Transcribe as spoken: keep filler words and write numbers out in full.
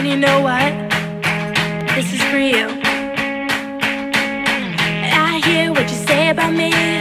And you know what? This is for you. I hear what you say about me.